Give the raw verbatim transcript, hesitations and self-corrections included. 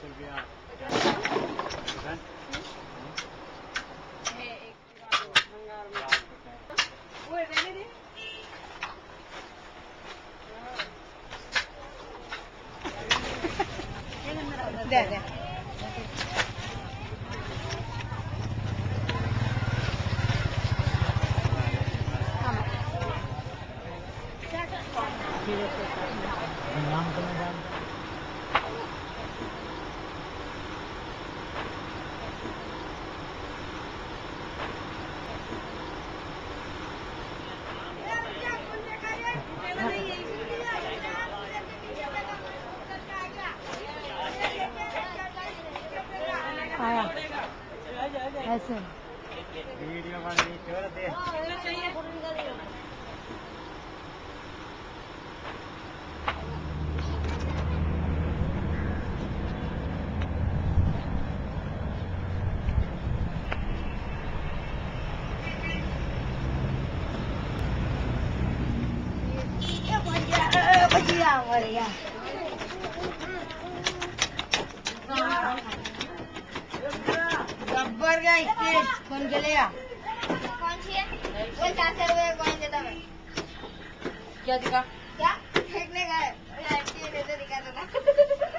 दे दे आया ऐसे वीडियो बन रही छोड़ दे बजिया बजिया गब्बर का स्टेज कौन चलेगा? कौन सी है? वो चार सौ रुपये कौन देता है? क्या दिखा? क्या? फेंकने का है। दिखा देता।